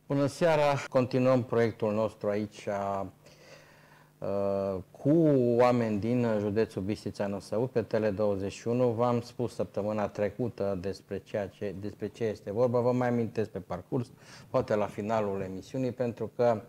Bună seara! Continuăm proiectul nostru aici cu oameni din județul Bistrița-Năsăud pe Tele21. V-am spus săptămâna trecută despre ce este vorba. Vă mai amintesc pe parcurs, poate la finalul emisiunii, pentru că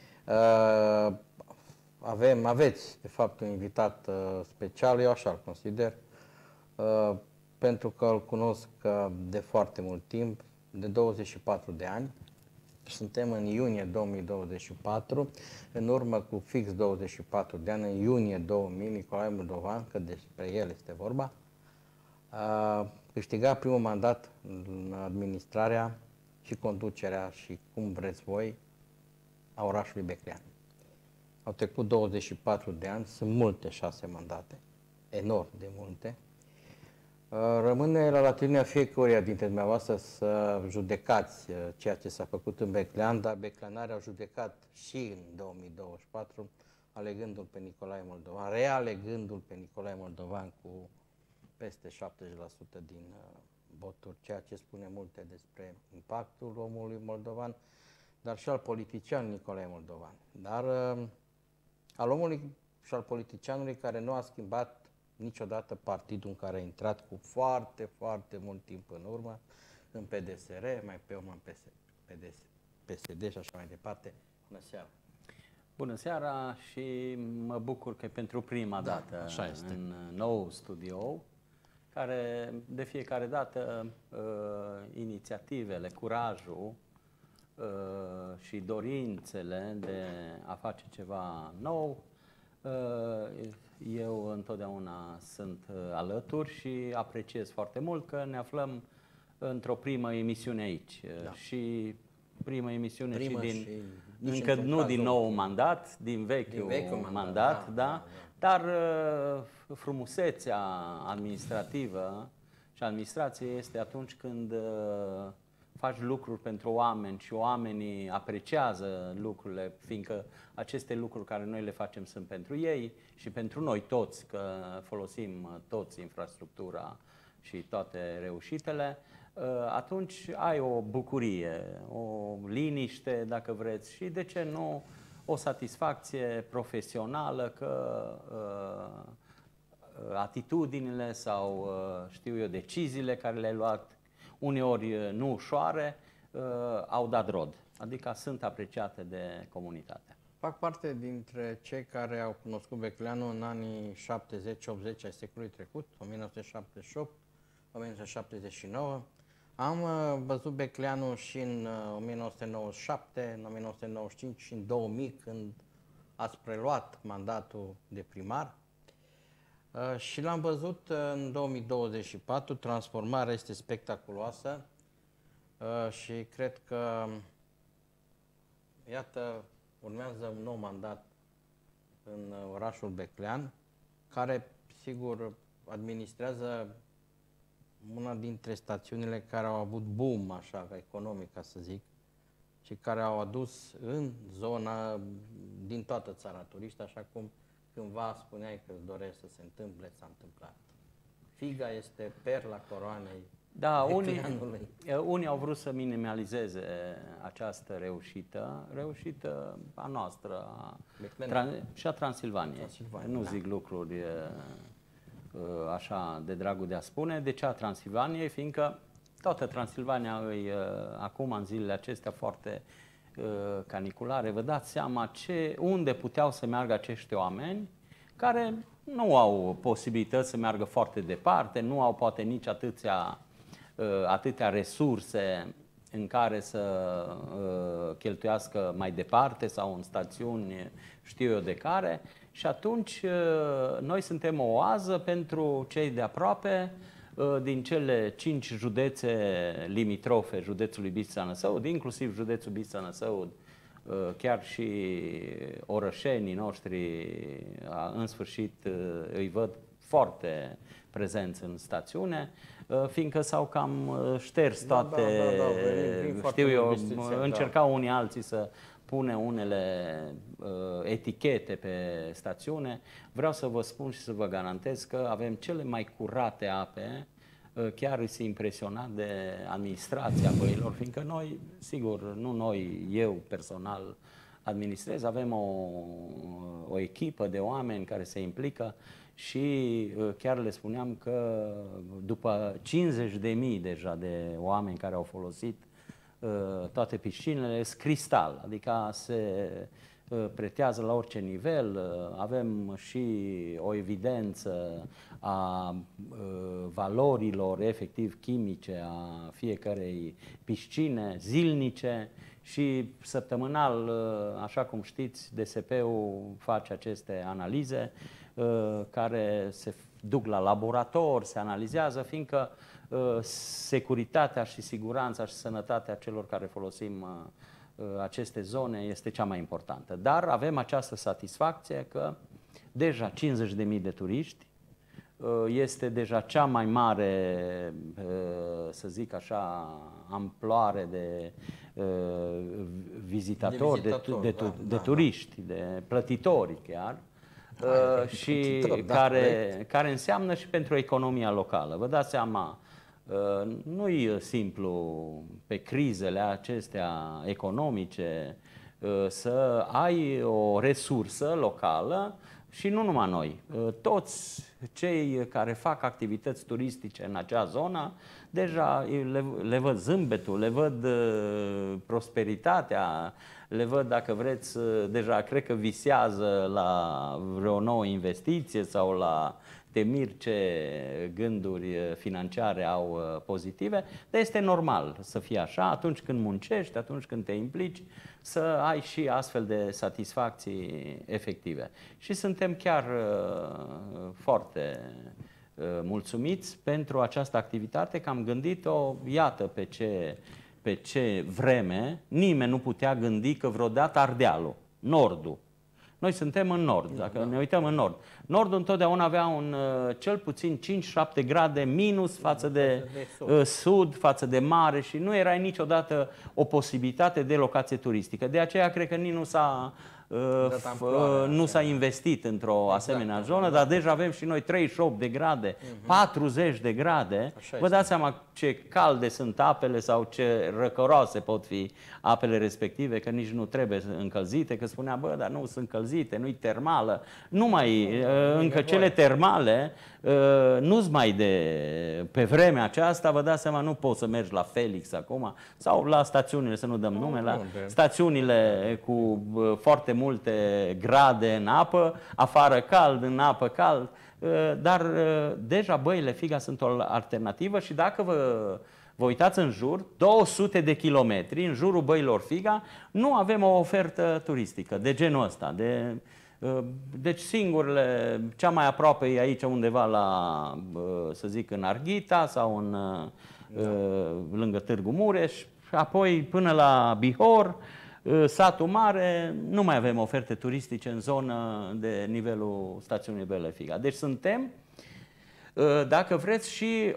aveți de fapt un invitat special, eu așa îl consider, pentru că îl cunosc de foarte mult timp, de 24 de ani. Suntem în iunie 2024, în urmă cu fix 24 de ani, în iunie 2000, Nicolae Moldovan, că despre el este vorba, a câștigat primul mandat în administrarea și conducerea și cum vreți voi a orașului Beclean. Au trecut 24 de ani, sunt multe 6 mandate, enorm de multe. Rămâne la latitudinea fiecăruia dintre dumneavoastră să judecați ceea ce s-a făcut în Beclean, dar becleanarii au judecat și în 2024, alegându-l pe Nicolae Moldovan, realegându-l pe Nicolae Moldovan cu peste 70% din voturi, ceea ce spune multe despre impactul omului moldovan, dar și al politicianului Nicolae Moldovan, dar al omului și al politicianului care nu a schimbat niciodată partidul în care a intrat cu foarte, foarte mult timp în urmă, în PDSR, mai pe urmă în PSD și așa mai departe. Bună seara! Bună seara și mă bucur că pentru prima dată în nou studio, care de fiecare dată inițiativele, curajul și dorințele de a face ceva nou, eu întotdeauna sunt alături și apreciez foarte mult că ne aflăm într-o primă emisiune aici. Da. Și primă emisiune încă nu din nou mandat, din vechiul mandat, da. Dar frumusețea administrativă și administrației este atunci când faci lucruri pentru oameni și oamenii apreciază lucrurile, fiindcă aceste lucruri care noi le facem sunt pentru ei și pentru noi toți, că folosim toți infrastructura și toate reușitele, atunci ai o bucurie, o liniște, dacă vreți, și de ce nu o satisfacție profesională că atitudinile sau, știu eu, deciziile care le-ai luat, uneori nu ușoare, au dat rod, adică sunt apreciate de comunitate. Fac parte dintre cei care au cunoscut Becleanul în anii 70-80 ai secolului trecut, 1978-1979. Am văzut Becleanul și în 1997, în 1995 și în 2000, când ați preluat mandatul de primar. Și l-am văzut în 2024, transformarea este spectaculoasă și cred că, iată, urmează un nou mandat în orașul Beclean, care, sigur, administrează una dintre stațiunile care au avut boom, așa, economic, ca să zic, și care au adus în zona, din toată țara, turiști, așa cum cândva spuneai că îți dorești să se întâmple, s-a întâmplat. Figa este perla coroanei. Da, unii au vrut să minimalizeze această reușită a noastră și a Transilvaniei. Nu zic lucruri așa de dragul de a spune. De ce a Transilvaniei? Fiindcă toată Transilvania acum, în zilele acestea foarte caniculare, vă dați seama unde puteau să meargă acești oameni care nu au posibilități să meargă foarte departe, nu au poate nici atâtea resurse în care să cheltuiască mai departe sau în stațiuni, știu eu de care, și atunci noi suntem o oază pentru cei de aproape din cele 5 județe limitrofe județului Bistrița-Năsăud, inclusiv județul Bistrița-Năsăud, chiar și orășenii noștri, în sfârșit îi văd foarte prezenți în stațiune, fiindcă s-au cam șters toate, știu eu, încercau unii alții să pune unele etichete pe stațiune. Vreau să vă spun și să vă garantez că avem cele mai curate ape chiar îți impresionat de administrația băilor, fiindcă noi, sigur, nu noi, eu personal administrez, avem o echipă de oameni care se implică și chiar le spuneam că după 50.000 deja de oameni care au folosit toate piscinele, sunt cristal, adică se pretează la orice nivel, avem și o evidență a valorilor efectiv chimice a fiecarei piscine, zilnice și săptămânal, așa cum știți, DSP-ul face aceste analize care se duc la laborator, se analizează, fiindcă securitatea și siguranța și sănătatea celor care folosim aceste zone este cea mai importantă. Dar avem această satisfacție că deja 50.000 de turiști este deja cea mai mare, să zic așa, amploare de vizitatori, de turiști, de plătitori chiar, și care înseamnă și pentru economia locală. Vă dați seama, nu-i simplu pe crizele acestea economice să ai o resursă locală și nu numai noi. Toți cei care fac activități turistice în acea zonă, deja le văd zâmbetul, le văd prosperitatea, le văd, dacă vreți, deja cred că visează la vreo nouă investiție sau la te miri ce gânduri financiare au pozitive, dar este normal să fie așa atunci când muncești, atunci când te implici, să ai și astfel de satisfacții efective. Și suntem chiar foarte mulțumiți pentru această activitate, că am gândit-o, iată pe ce vreme, nimeni nu putea gândi că vreodată Ardealul, Nordul. Noi suntem în nord, dacă ne uităm în nord. Nordul întotdeauna avea cel puțin 5-7 grade minus față de sud, față de mare și nu era niciodată o posibilitate de locație turistică. De aceea cred că nici nu s-a investit într-o asemenea zonă, dar deja avem și noi 38 de grade, 40 de grade. Vă dați seama ce calde sunt apele sau ce răcoroase pot fi apele respective, că nici nu trebuie încălzite, că spunea, bă, dar nu sunt încălzite, nu-i termală. Încă cele termale nu-s mai pe vremea aceasta, vă dați seama, nu poți să mergi la Felix acum, sau la stațiunile, să nu dăm nume, la stațiunile cu foarte multe grade în apă, afară cald, în apă cald, dar deja băile Figa sunt o alternativă și dacă vă uitați în jur, 200 de kilometri în jurul băilor Figa, nu avem o ofertă turistică de genul ăsta. Deci singurele, cea mai aproape e aici undeva la, să zic, în Arghita sau lângă Târgu Mureș, și apoi până la Bihor, Satul Mare, nu mai avem oferte turistice în zonă de nivelul stațiunii Băile Figa. Deci suntem, dacă vreți, și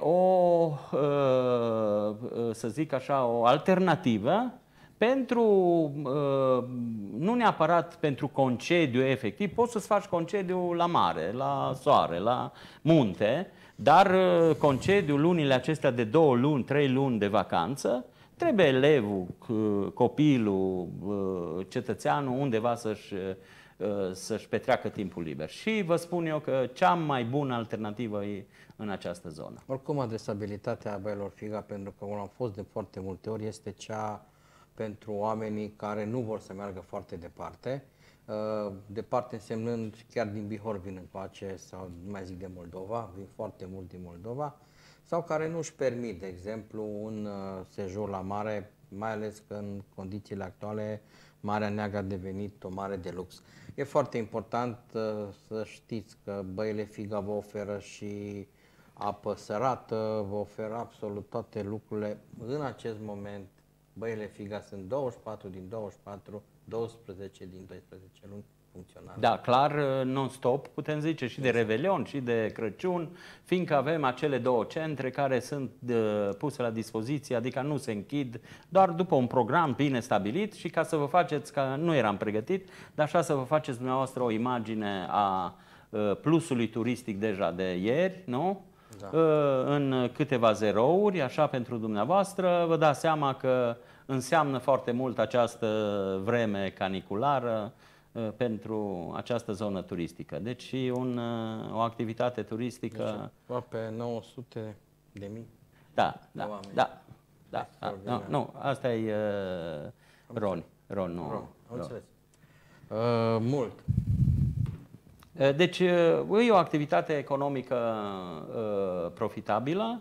să zic așa, o alternativă pentru, nu neapărat pentru concediu efectiv, poți să-ți faci concediu la mare, la soare, la munte, dar concediu lunile acestea de 2 luni, 3 luni de vacanță, trebuie elevul, copilul, cetățeanul undeva să-și petreacă timpul liber. Și vă spun eu că cea mai bună alternativă e în această zonă. Oricum, adresabilitatea Băilor Figa, pentru că am fost de foarte multe ori, este cea pentru oamenii care nu vor să meargă foarte departe. Departe însemnând chiar din Bihor vin încoace, sau nu mai zic de Moldova, vin foarte mult din Moldova, sau care nu își permit, de exemplu, un sejur la mare, mai ales că în condițiile actuale Marea Neagră a devenit o mare de lux. E foarte important să știți că Băile Figa vă oferă și apă sărată, vă oferă absolut toate lucrurile. În acest moment, Băile Figa sunt 24 din 24, 12 din 12 luni funcționale. Da, clar, non-stop, putem zice, și de Revelion și de Crăciun, fiindcă avem acele 2 centre care sunt puse la dispoziție, adică nu se închid, doar după un program bine stabilit și ca să vă faceți, că nu eram pregătit, dar așa să vă faceți dumneavoastră o imagine a plusului turistic deja de ieri, nu? în câteva zerouri, așa pentru dumneavoastră. Vă dați seama că înseamnă foarte mult această vreme caniculară pentru această zonă turistică. Deci o activitate turistică... Deci, pe 900 de mii. Da. Nu, asta e Ron, nu. Am înțeles. Mult. Deci e o activitate economică profitabilă,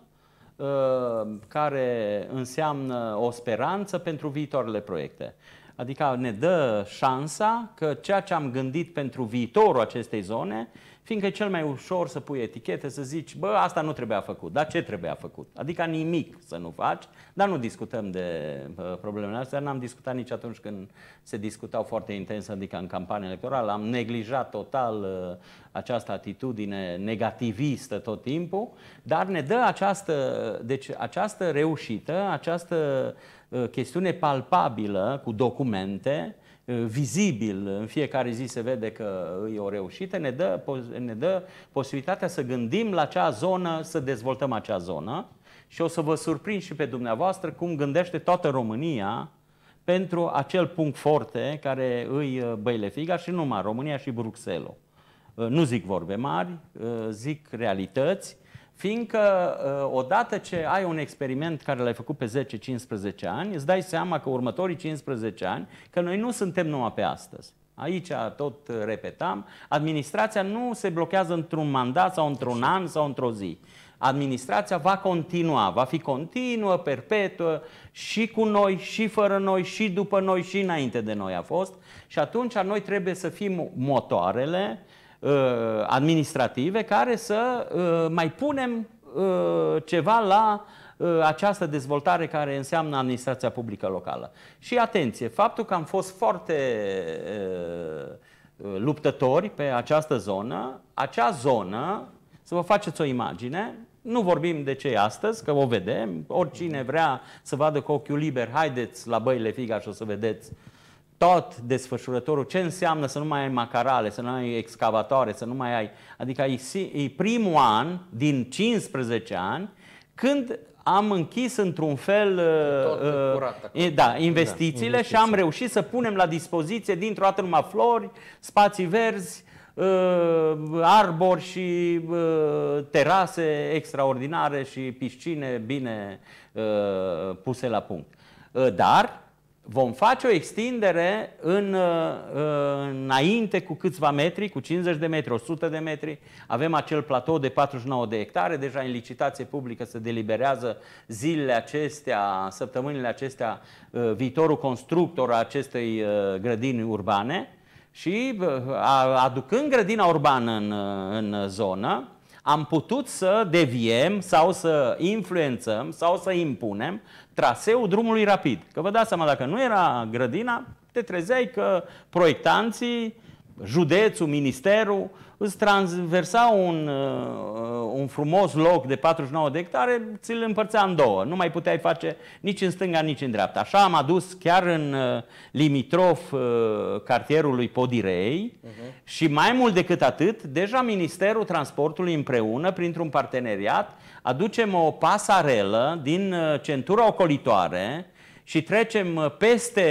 care înseamnă o speranță pentru viitoarele proiecte. Adică ne dă șansa că ceea ce am gândit pentru viitorul acestei zone, fiindcă e cel mai ușor să pui etichete, să zici, bă, asta nu trebuia făcut, dar ce trebuia făcut? Adică nimic să nu faci, dar nu discutăm de problemele astea, n-am discutat nici atunci când se discutau foarte intens, adică în campanie electorală, am neglijat total această atitudine negativistă tot timpul, dar ne dă această reușită, această chestiune palpabilă cu documente, vizibil, în fiecare zi se vede că e o reușită, ne dă posibilitatea să gândim la acea zonă, să dezvoltăm acea zonă și o să vă surprind și pe dumneavoastră cum gândește toată România pentru acel punct forte care îi Băile Figa și numai România și Bruxelles. Nu zic vorbe mari, zic realități, fiindcă odată ce ai un experiment care l-ai făcut pe 10-15 ani, îți dai seama că următorii 15 ani, că noi nu suntem numai pe astăzi. Aici tot repetam, administrația nu se blochează într-un mandat sau într-un an sau într-o zi. Administrația va continua, va fi continuă, perpetuă, și cu noi, și fără noi, și după noi, și înainte de noi a fost. Și atunci noi trebuie să fim motoarele administrative care să mai punem ceva la această dezvoltare care înseamnă administrația publică locală. Și atenție, faptul că am fost foarte luptători pe această zonă, acea zonă, să vă faceți o imagine, nu vorbim de ce e astăzi, că o vedem, oricine vrea să vadă cu ochiul liber, haideți la Băile Figa și o să vedeți tot desfășurătorul, ce înseamnă să nu mai ai macarale, să nu mai ai excavatoare, să nu mai ai... Adică e primul an din 15 ani când am închis într-un fel investițiile și am reușit să punem la dispoziție dintr-o dată numai flori, spații verzi, arbori și terase extraordinare și piscine bine puse la punct. Dar vom face o extindere înainte cu câțiva metri, cu 50 de metri, 100 de metri. Avem acel platou de 49 de hectare, deja în licitație publică se deliberează zilele acestea, săptămânile acestea, viitorul constructor a acestei grădini urbane. Și aducând grădina urbană în zonă, am putut să deviem sau să influențăm sau să impunem traseul drumului rapid. Că vă dați seama, dacă nu era grădina, te trezeai că proiectanții, județul, ministerul, îți transversa un frumos loc de 49 de hectare, ți-l împărțea în două. Nu mai puteai face nici în stânga, nici în dreapta. Așa am adus chiar în limitrof cartierului Podirei și mai mult decât atât, deja Ministerul Transportului împreună, printr-un parteneriat, aducem o pasarelă din centura ocolitoare și trecem peste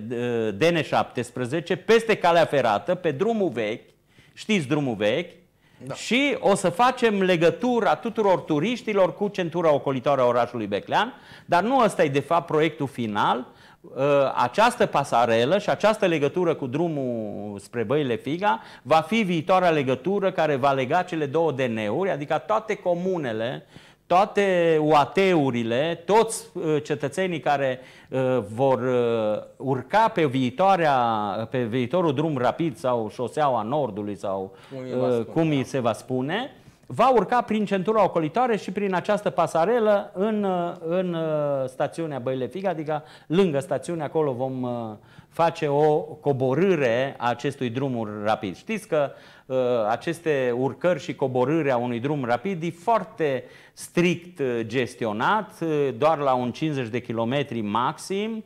DN17, peste calea ferată, pe drumul vechi, știți drumul vechi, da. Și o să facem legătura tuturor turiștilor cu centura ocolitoare a orașului Beclean, dar nu ăsta e de fapt proiectul final. Această pasarelă și această legătură cu drumul spre Băile Figa va fi viitoarea legătură care va lega cele două DN-uri, adică toate comunele, toate UAT-urile, toți cetățenii care vor urca pe viitorul drum rapid sau șoseaua Nordului sau cum îi se va spune, va urca prin centura ocolitoare și prin această pasarelă în stațiunea Băile Figa, adică lângă stațiune, acolo vom face o coborâre a acestui drum rapid. Știți că aceste urcări și coborâri a unui drum rapid e foarte strict gestionat, doar la un 50 de kilometri maxim,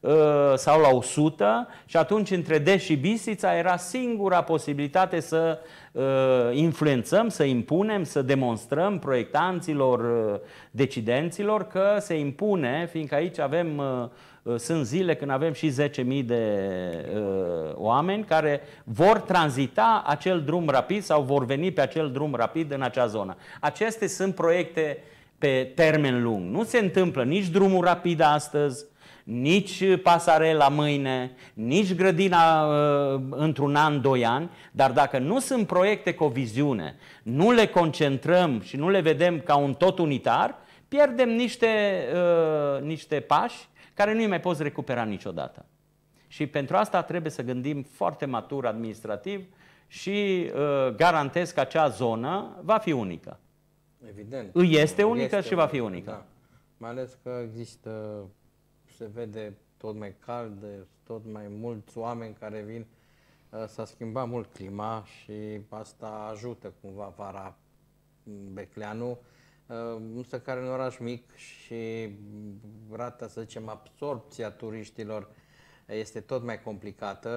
sau la 100 și atunci între Deș și Bistrița era singura posibilitate să influențăm, să impunem, să demonstrăm proiectanților, decidenților că se impune, fiindcă aici avem, sunt zile când avem și 10.000 de oameni care vor tranzita acel drum rapid sau vor veni pe acel drum rapid în acea zonă. Acestea sunt proiecte pe termen lung. Nu se întâmplă nici drumul rapid astăzi, nici pasarela mâine, nici grădina într-un an, 2 ani, dar dacă nu sunt proiecte cu o viziune, nu le concentrăm și nu le vedem ca un tot unitar, pierdem niște pași care nu-i mai poți recupera niciodată. Și pentru asta trebuie să gândim foarte matur administrativ și garantez că acea zonă va fi unică. Evident. Este unică și va fi unică. Da. Mai ales că există, se vede tot mai cald, tot mai mulți oameni care vin. S-a schimbat mult clima și asta ajută cumva vara Becleanu. Însă care în oraș mic și rata, să zicem, absorpția turiștilor este tot mai complicată.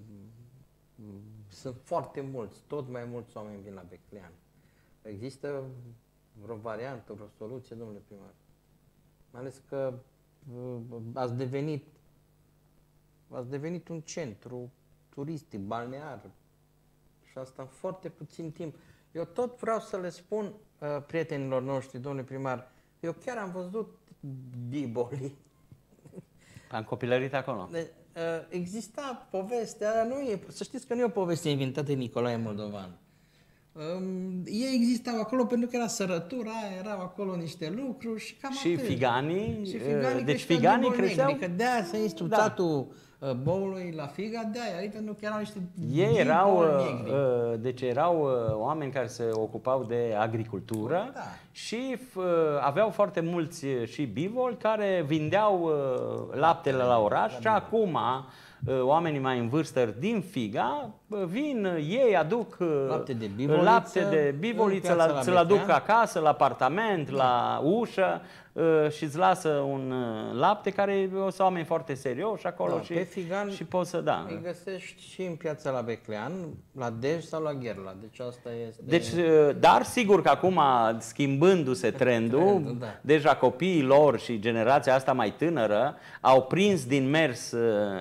Sunt foarte mulți, tot mai mulți oameni vin la Becleanu. Există vreo variantă, vreo soluție, domnule primar? Mai ales că ați devenit un centru turistic, balnear și asta în foarte puțin timp. Eu tot vreau să le spun prietenilor noștri, domnule primar, eu chiar am văzut Biboli. Am copilărit acolo. Exista povestea, dar nu e, să știți că nu e o poveste inventată de Nicolae Moldovan. Ei existau acolo pentru că era sărătura, erau acolo niște lucruri și cam și atât. Figanii, Și figanii deci figanii creșteau... Adică de-aia s-a instructatul boului la figa, de-aia, pentru că erau niște... Ei erau, deci erau oameni care se ocupau de agricultură, da. Și aveau foarte mulți și bivoli care vindeau laptele la oraș și acum oamenii mai în vârstă din Figa vin, ei aduc lapte de bivoliță, ți-l aduc acasă, la apartament, la ușă și îți lasă un lapte care sunt oameni foarte serioși acolo și poți să îi găsești și în piața la Beclean, la Dej sau la Gherla. Deci asta este... Deci, dar sigur că acum, schimbându-se trendul, deja copiii lor și generația asta mai tânără au prins din mers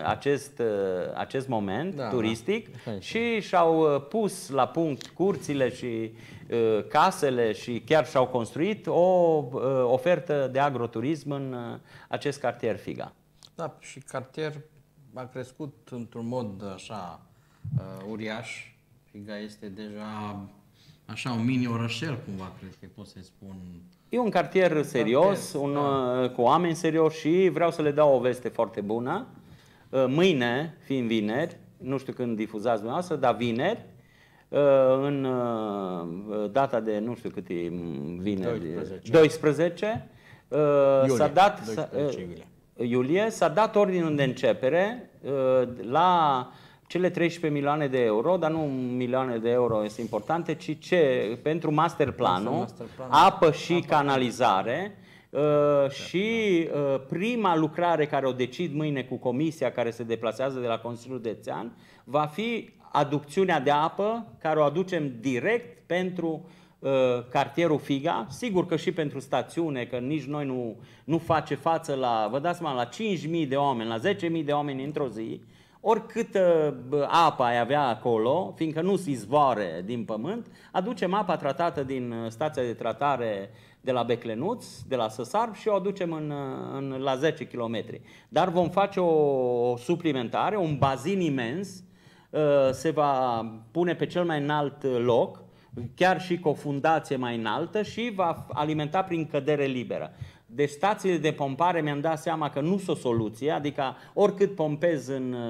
acest moment turistic și și-au pus la punct curțile și casele și chiar și-au construit o ofertă de agroturism în acest cartier Figa. Da, și cartier a crescut într-un mod așa uriaș. Figa este deja așa un mini-orășel, cumva, cred că pot să-i spun. E un cartier serios, cu oameni serioși și vreau să le dau o veste foarte bună. Mâine, fiind vineri, nu știu când difuzați dumneavoastră, dar vineri, în data de, nu știu cât e vineri, 12 s-a dat, 12 iulie, s-a dat ordinul de începere la cele 13 milioane de euro, dar nu milioane de euro este importante, ci pentru masterplanul, apă și canalizare. Și prima lucrare care o decid mâine cu comisia care se deplasează de la Consiliul Județean va fi aducțiunea de apă, care o aducem direct pentru cartierul Figa, sigur că și pentru stațiune, că nici noi nu face față la, vă dați seama, la 5.000 de oameni, la 10.000 de oameni într-o zi, oricâtă apă ai avea acolo, fiindcă nu se izvoare din pământ, aducem apa tratată din stația de tratare de la Beclenuț, de la Săsarb și o aducem la 10 km. Dar vom face o suplimentare, un bazin imens, se va pune pe cel mai înalt loc, chiar și cu o fundație mai înaltă și va alimenta prin cădere liberă. Deci stațiile de pompare mi-am dat seama că nu sunt o soluție, adică oricât pompez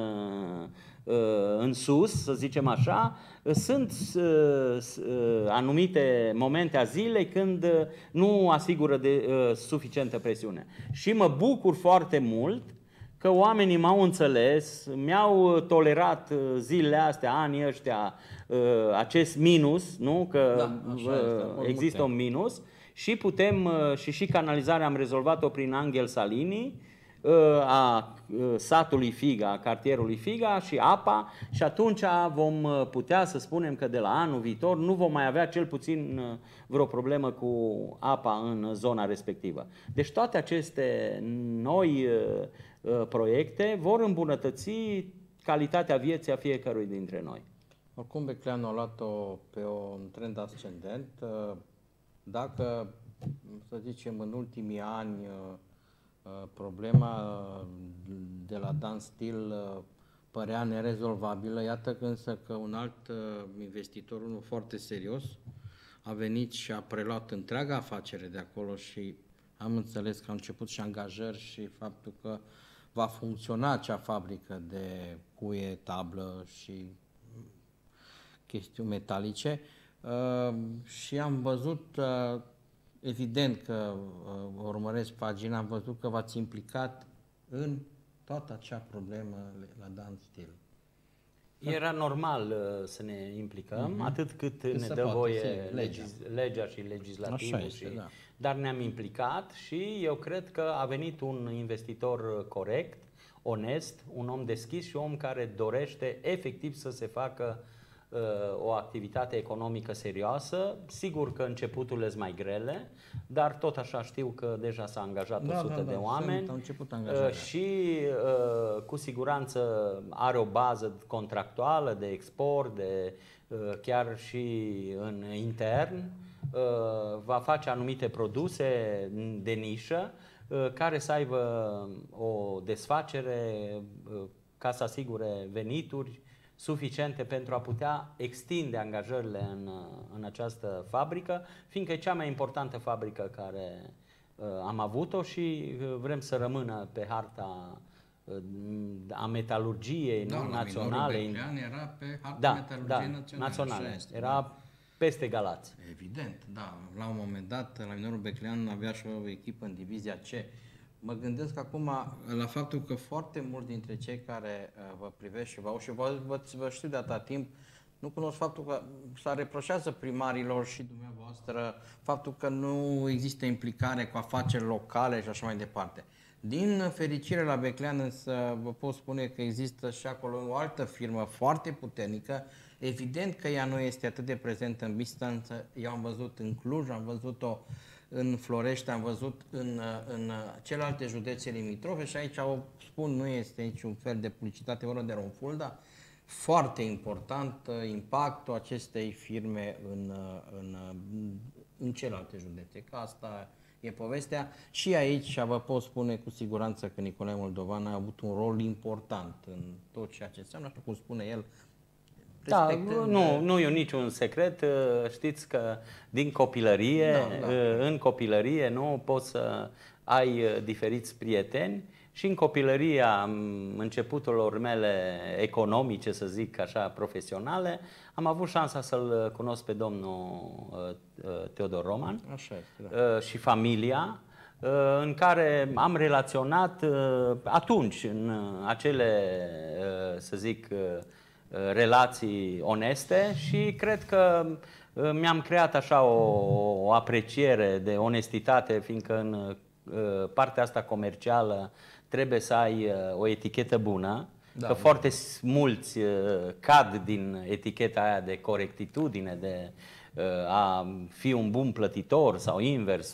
în sus, să zicem așa, sunt anumite momente a zilei când nu asigură de suficientă presiune. Și mă bucur foarte mult că oamenii m-au înțeles, mi-au tolerat zilele astea, anii ăștia, acest minus, nu? Că există un minus și putem, și canalizarea am rezolvat-o prin Angel Salini, a satului Figa, a cartierului Figa și apa, și atunci vom putea să spunem că de la anul viitor nu vom mai avea cel puțin vreo problemă cu apa în zona respectivă. Deci toate aceste noi proiecte vor îmbunătăți calitatea vieții a fiecărui dintre noi. Oricum, Becleanu a luat-o pe un trend ascendent. Dacă, să zicem, în ultimii ani problema de la Dan Steel părea nerezolvabilă, iată că însă că un alt investitor, unul foarte serios, a venit și a preluat întreaga afacere de acolo și am înțeles că au început și angajări și faptul că va funcționa acea fabrică de cuie, tablă și chestiuni metalice și am văzut, evident că urmăresc pagina, am văzut că v-ați implicat în toată acea problemă la Dan Steel. Era normal să ne implicăm, atât cât ne dă voie legea și legislativul. Dar ne-am implicat și eu cred că a venit un investitor corect, onest, un om deschis și un om care dorește efectiv să se facă o activitate economică serioasă. Sigur că începuturile sunt mai grele, dar tot așa știu că deja s-a angajat 100 de oameni și cu siguranță are o bază contractuală de export, chiar și în intern. Va face anumite produse de nișă care să aibă o desfacere ca să asigure venituri suficiente pentru a putea extinde angajările în această fabrică, fiindcă e cea mai importantă fabrică care am avut-o și vrem să rămână pe harta a metalurgiei naționale. Era pe harta metalurgiei naționale. Era peste Galați. Evident, da. La un moment dat, la Minorul Beclean avea și o echipă în divizia C. Mă gândesc acum la faptul că foarte mulți dintre cei care vă privesc și vă știu de atâta timp, nu cunosc faptul că s-a reproșează primarilor și dumneavoastră faptul că nu există implicare cu afaceri locale și așa mai departe. Din fericire la Beclean însă vă pot spune că există și acolo o altă firmă foarte puternică. Evident că ea nu este atât de prezentă în Bistanță, eu am văzut în Cluj, am văzut-o în Florești, am văzut în celelalte județe limitrofe și aici spun, nu este niciun fel de publicitate, vorba de Romfulda. Foarte important impactul acestei firme în celelalte județe, că asta e povestea. Și aici vă pot spune cu siguranță că Nicolae Moldovan a avut un rol important în tot ceea ce înseamnă, așa cum spune el. Da, nu e niciun secret. Știți că din copilărie, în copilărie, nu poți să ai diferiți prieteni și în copilăria începuturilor mele economice, să zic așa, profesionale, am avut șansa să-l cunosc pe domnul Teodor Roman. Așa este, da. Și familia, în care am relaționat atunci în acele, să zic, relații oneste și cred că mi-am creat așa o apreciere de onestitate, fiindcă în partea asta comercială trebuie să ai o etichetă bună, că foarte mulți cad din eticheta aia de corectitudine, de a fi un bun plătitor sau invers,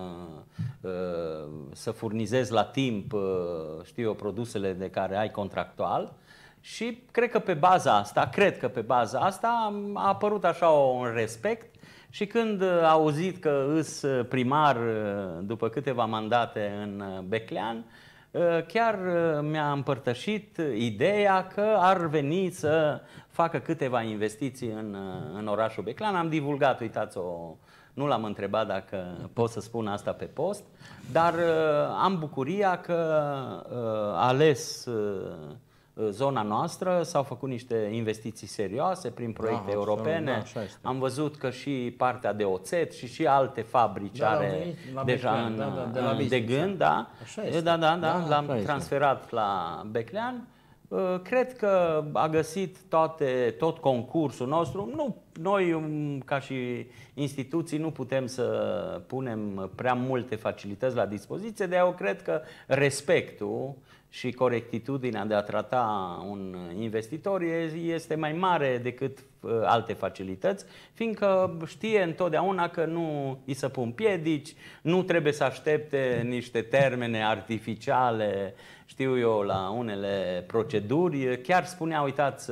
să furnizezi la timp, știu eu, produsele de care ai contractual. Și cred că pe baza asta a apărut așa un respect și când a auzit că îs primar după câteva mandate în Beclean, chiar mi-a împărtășit ideea că ar veni să facă câteva investiții în orașul Beclean. Am divulgat, uitați-o, nu l-am întrebat dacă pot să spun asta pe post, dar am bucuria că a ales zona noastră, s-au făcut niște investiții serioase prin proiecte europene. Am văzut că și partea de oțet și alte fabrici are deja de gând. L-am transferat la Beclean. Cred că a găsit tot concursul nostru, noi, ca și instituții, nu putem să punem prea multe facilități la dispoziție, de eu cred că respectul și corectitudinea de a trata un investitor este mai mare decât alte facilități, fiindcă știe întotdeauna că nu îi se pun piedici, nu trebuie să aștepte niște termene artificiale, știu eu, la unele proceduri. Chiar spunea, uitați,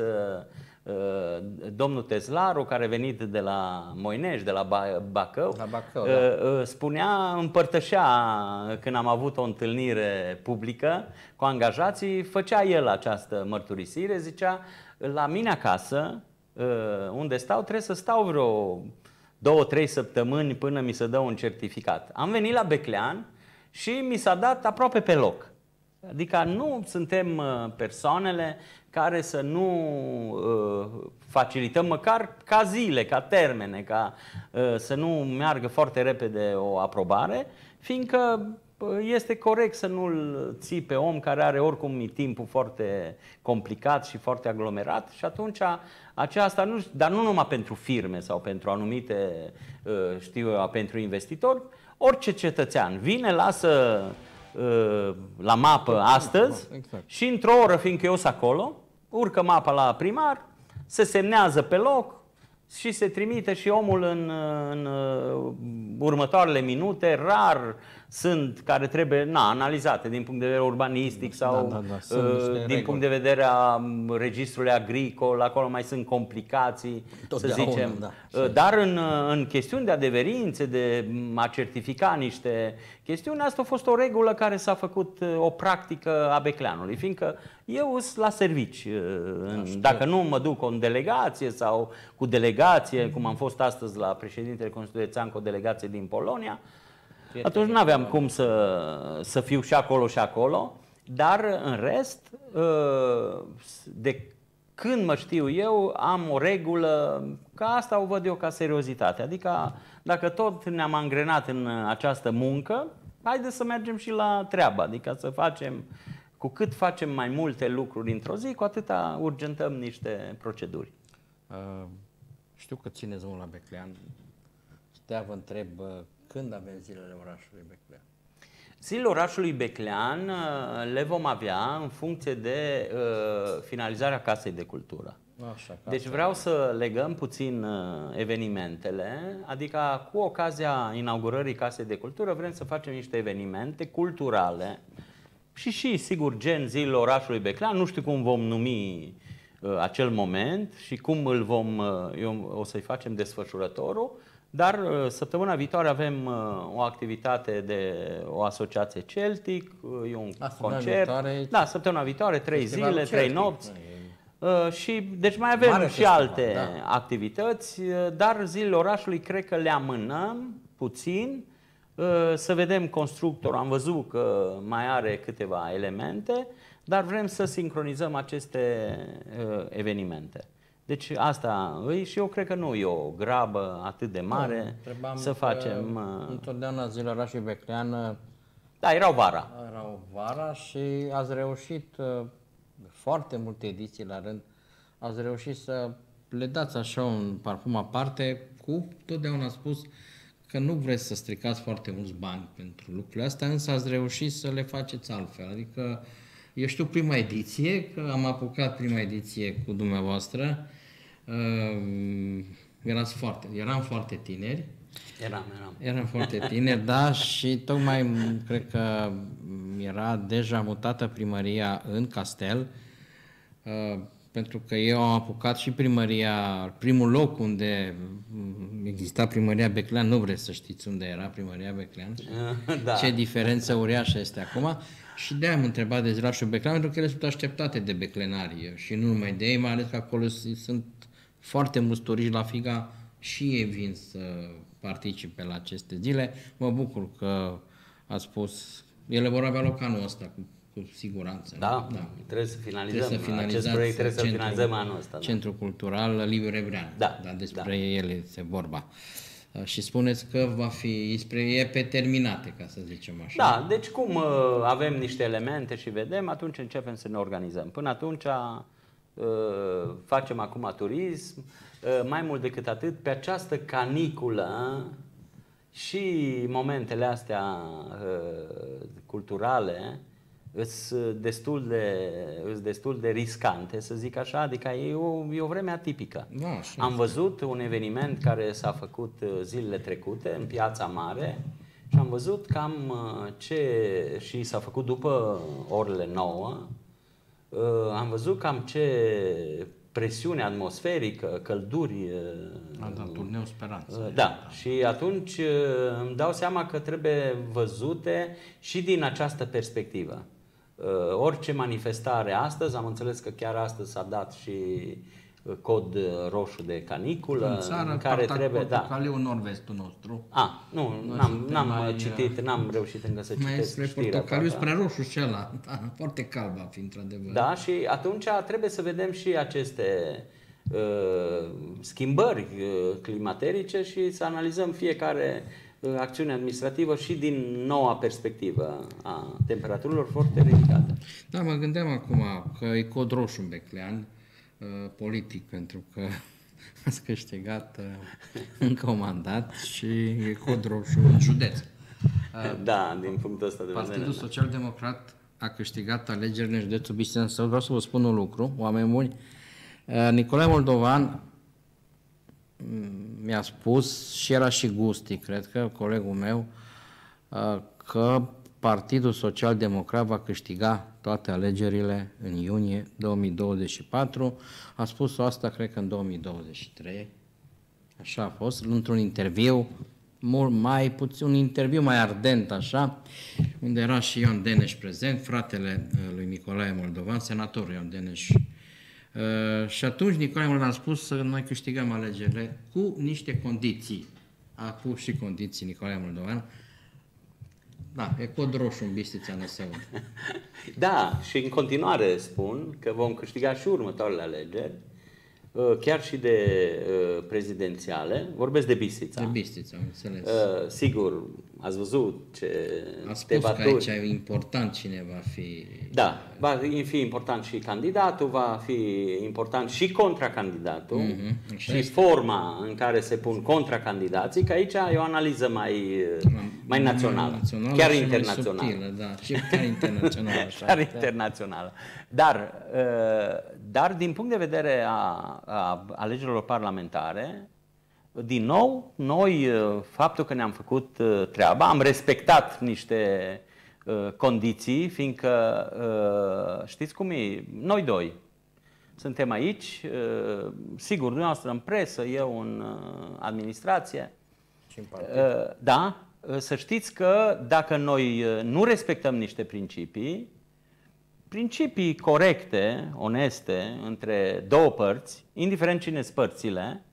domnul Teslaru, care a venit de la Moinești, de la Bacău, spunea, împărtășea, când am avut o întâlnire publică cu angajații, făcea el această mărturisire, zicea, la mine acasă, unde stau, trebuie să stau vreo 2-3 săptămâni până mi se dă un certificat. Am venit la Beclean și mi s-a dat aproape pe loc. Adică nu suntem persoanele care să nu facilităm măcar ca zile, ca termene, ca să nu meargă foarte repede o aprobare, fiindcă este corect să nu-l ții pe om care are oricum timpul foarte complicat și foarte aglomerat și atunci aceasta nu, dar nu numai pentru firme sau pentru anumite, știu eu, pentru investitori, orice cetățean vine, lasă la mapă astăzi și într-o oră, fiindcă eu sunt acolo, urcă mapa la primar, se semnează pe loc și se trimite și omul în următoarele minute. Rar sunt care trebuie analizate din punct de vedere urbanistic sau din punct de vedere a registrului agricol, acolo mai sunt complicații, să zicem. Dar în chestiuni de adeverințe, de a certifica niște chestiuni, asta a fost o regulă care s-a făcut o practică a Becleanului, fiindcă eu sunt la servici. Dacă nu mă duc în delegație sau cu delegație, cum am fost astăzi la președintele Consiliului Județean cu o delegație din Polonia, atunci nu aveam cum să fiu și acolo și acolo, dar în rest, de când mă știu eu, am o regulă, că asta o văd eu ca seriozitate. Adică dacă tot ne-am angrenat în această muncă, haideți să mergem și la treabă, adică să facem, cu cât facem mai multe lucruri într-o zi, cu atâta urgentăm niște proceduri. Știu că țineți mult la Beclean. Stea vă întreb, când avem zilele orașului Beclean? Zilele orașului Beclean le vom avea în funcție de finalizarea Casei de Cultură. Așa, deci vreau să legăm puțin evenimentele, adică cu ocazia inaugurării Casei de Cultură vrem să facem niște evenimente culturale și sigur, gen Zilele orașului Beclean, nu știu cum vom numi acel moment și cum îl vom, o să-i facem desfășurătorul, dar săptămâna viitoare avem o activitate de o asociație Celtic, e un concert. Da, săptămâna viitoare, 3 zile, 3 nopți. Și deci mai avem și festival, alte activități, dar Zilele orașului cred că le amânăm puțin, să vedem constructorul. Am văzut că mai are câteva elemente, dar vrem să sincronizăm aceste evenimente. Deci asta îi și eu cred că nu e o grabă atât de mare să facem. Întotdeauna Zilele orașului Beclean. Da, erau vara. Erau vara și ați reușit foarte multe ediții la rând. Ați reușit să le dați așa un parfum aparte, cu totdeauna spus că nu vreți să stricați foarte mulți bani pentru lucrurile astea, însă ați reușit să le faceți altfel. Adică eu știu prima ediție, că am apucat prima ediție cu dumneavoastră, eram foarte tineri. Eram foarte tineri, da, și tocmai cred că era deja mutată primăria în Castel, pentru că eu am apucat și primăria, primul loc unde exista primăria Beclean, nu vreți să știți unde era primăria Beclean, da. Ce diferență uriașă este acum. Și de-aia am întrebat de Zilașul Beclean, pentru că ele sunt așteptate de beclenarii și nu numai de ei, mai ales că acolo sunt foarte mulți turiști la Figa și ei vin să participe la aceste zile. Mă bucur că ați spus, ele vor avea loc anul ăsta, cu siguranță. Da, trebuie să finalizăm acest proiect, trebuie să finalizăm anul ăsta. Centrul Cultural Liviu Rebreanu, despre ele se vorba. Și spuneți că va fi e pe terminate, ca să zicem așa. Da, deci cum avem niște elemente și vedem, atunci începem să ne organizăm. Până atunci facem acum turism, mai mult decât atât, pe această caniculă și momentele astea culturale sunt destul de riscante, să zic așa, adică e o vreme atipică. Da, am văzut un eveniment care s-a făcut zilele trecute în Piața Mare și am văzut cam și s-a făcut după orele 9, am văzut cam ce presiune atmosferică, călduri. Da, Turneu Speranță. Da, și atunci îmi dau seama că trebuie văzute și din această perspectivă. Orice manifestare astăzi, am înțeles că chiar astăzi s-a dat și cod roșu de caniculă, în țară, în care trebuie, portocaliu, nord-vestul nostru. N-am citit, n-am reușit încă să citesc spre portocaliu, spre roșu și ăla, foarte calb va fi într-adevăr. Da, și atunci trebuie să vedem și aceste schimbări climaterice și să analizăm fiecare acțiune administrativă și din noua perspectivă a temperaturilor foarte ridicate. Da, mă gândeam acum că e cod roșu în Beclean, politic, pentru că ați câștigat încă un mandat și e cod roșu în județ. Da, din punctul ăsta de vedere. Partidul Social-Democrat a câștigat alegerile în județul Bistrița, însă vreau să vă spun un lucru, oameni buni. Nicolae Moldovan mi-a spus, și era și Gusti, cred că, colegul meu, că Partidul Social-Democrat va câștiga toate alegerile în iunie 2024. A spus-o asta, cred că în 2023. Așa a fost, într-un interviu, un interviu mai ardent, așa, unde era și Ioan Deneș prezent, fratele lui Nicolae Moldovan, senatorul Ioan Deneș. Și atunci Nicolae Moldovan a spus să noi câștigăm alegerile cu niște condiții. A pus și condiții Nicolae Moldovan. Da, e cod roșu în Bistrița Năsăud. Da, și în continuare spun că vom câștiga și următoarele alegeri, chiar și de prezidențiale. Vorbesc de Bistrița. De Bistrița, am înțeles. Sigur, ați văzut ce a spus că aici e important cine va fi. Da, va fi important și candidatul, va fi important și contracandidatul și forma în care se pun contracandidații, că aici e o analiză mai națională, chiar internațională. Mai subtilă, da, și chiar internațională. Așa, chiar internațională. Dar din punct de vedere a alegerilor parlamentare, din nou, noi, faptul că ne-am făcut treaba, am respectat niște condiții, fiindcă, știți cum e, noi doi suntem aici, sigur, dumneavoastră în presă, eu în administrație. Da, să știți că dacă noi nu respectăm niște principii corecte, oneste, între două părți, indiferent cine sunt părțile,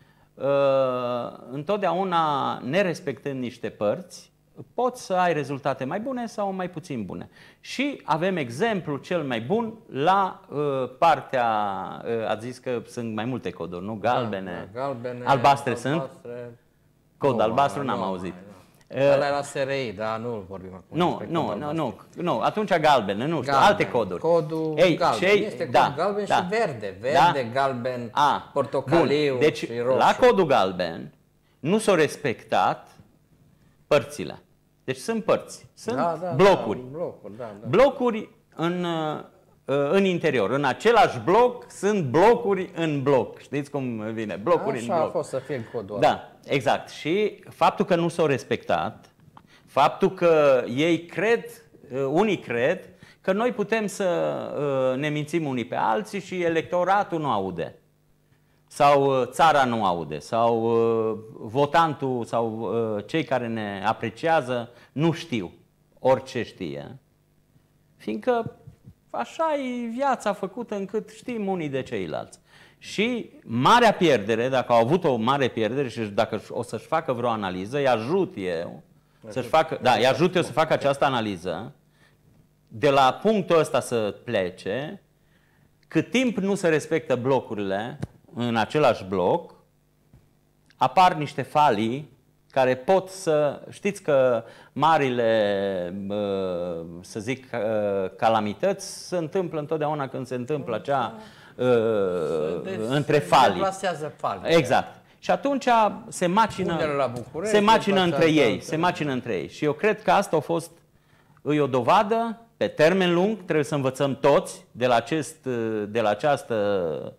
întotdeauna nerespectând niște părți, poți să ai rezultate mai bune sau mai puțin bune. Și avem exemplul cel mai bun la partea, ați zis că sunt mai multe coduri, nu? Galbene, albastre sunt. Cod albastru n-am auzit. Ăla era SRI, dar nu vorbim acum. Nu, atunci galben, nu știu, alte coduri. Codul galben, este cod galben și verde. Verde, galben, portocaliu deci, și roșu. La codul galben nu s-au respectat părțile. Deci sunt părți, sunt blocuri. Blocuri în interior. În același bloc sunt blocuri în bloc. Știți cum vine? Blocuri în bloc. Așa a fost să fie codul ăla. Da, exact. Și faptul că nu s-au respectat, faptul că ei cred, unii cred, că noi putem să ne mințim unii pe alții și electoratul nu aude. Sau țara nu aude. Sau votantul sau cei care ne apreciază nu știu. Orice știe. Fiindcă așa e viața făcută încât știm unii de ceilalți. Și marea pierdere, dacă au avut o mare pierdere și dacă o să-și facă vreo analiză, îi ajut eu să facă această analiză, de la punctul ăsta să plece, cât timp nu se respectă blocurile în același bloc, apar niște falii care pot să... Știți că marile, să zic, calamități se întâmplă întotdeauna când se întâmplă acea între falii. Deplasează falii. Exact. Și atunci se macină între ei. Se macină între ei. Și eu cred că asta a fost o dovadă, pe termen lung, trebuie să învățăm toți de la această,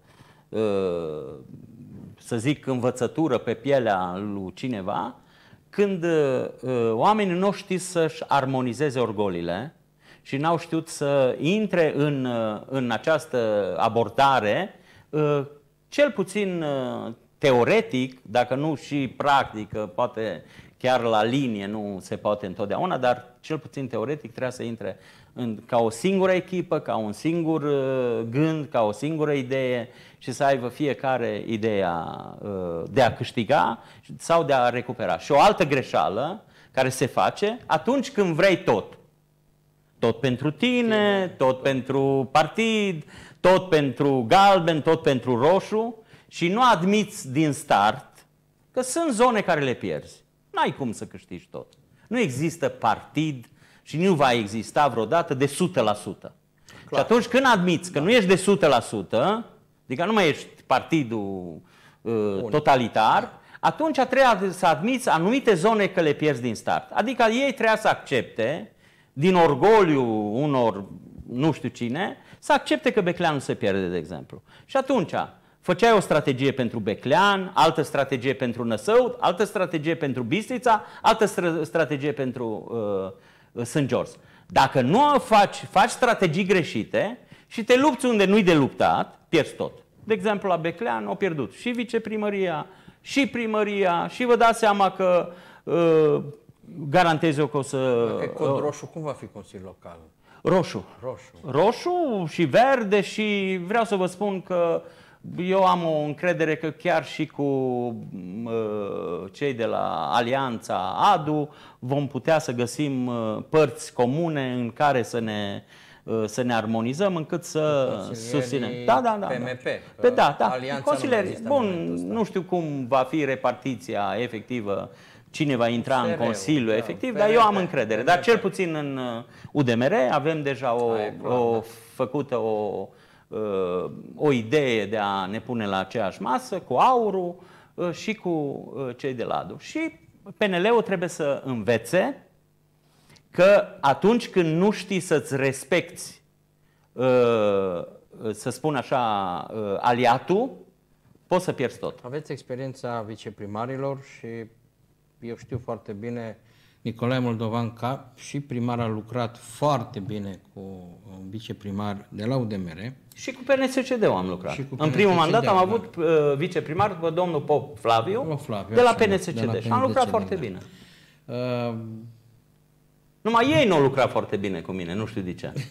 să zic, învățătură pe pielea lui cineva, când oamenii nu știu să-și armonizeze orgolile și n-au știut să intre în această abordare, cel puțin teoretic, dacă nu și practic, poate chiar la linie nu se poate întotdeauna, dar cel puțin teoretic trebuie să intre ca o singură echipă, ca un singur gând, ca o singură idee și să aibă fiecare ideea de a câștiga sau de a recupera. Și o altă greșeală care se face atunci când vrei tot. Tot pentru tine, tot pentru partid, tot pentru galben, tot pentru roșu și nu admiți din start că sunt zone care le pierzi. N-ai cum să câștigi tot. Nu există partid și nu va exista vreodată de 100%. Clar. Și atunci când admiți că nu ești de 100%, adică nu mai ești partidul totalitar, atunci trebuie să admiți anumite zone că le pierzi din start. Adică ei trebuie să accepte, din orgoliu unor nu știu cine, să accepte că Becleanu se pierde, de exemplu. Și atunci făceai o strategie pentru Beclean, altă strategie pentru Năsăud, altă strategie pentru Bistrița, altă strategie pentru St. George. Dacă nu faci strategii greșite și te lupți unde nu-i de luptat, pierzi tot. De exemplu, la Beclean au pierdut și viceprimăria, și primăria, și vă dați seama că garantez eu că o să... Cod roșu, cum va fi Consiliul Local? Roșu. Roșu și verde și vreau să vă spun că eu am o încredere că chiar și cu cei de la Alianța ADU vom putea să găsim părți comune în care să ne armonizăm încât să susținem. Da. PMP. Da. Consilieri, bun, nu știu cum va fi repartiția efectivă, cine va intra în Consiliu efectiv, dar eu am încredere. Dar cel puțin în UDMR avem deja făcută o idee de a ne pune la aceeași masă cu Aurul și cu cei de la ADU. Și PNL-ul trebuie să învețe că atunci când nu știi să-ți respecti, să spun așa, aliatul, poți să pierzi tot. Aveți experiența viceprimarilor și eu știu foarte bine, Nicolae Moldovan, ca și primar, a lucrat foarte bine cu un viceprimar de la UDMR. Și cu PNSCD-ul am lucrat. În primul mandat am avut viceprimar pe domnul Pop Flaviu de la PNSCD și am lucrat foarte bine. Numai ei nu au lucrat foarte bine cu mine, nu știu de ce.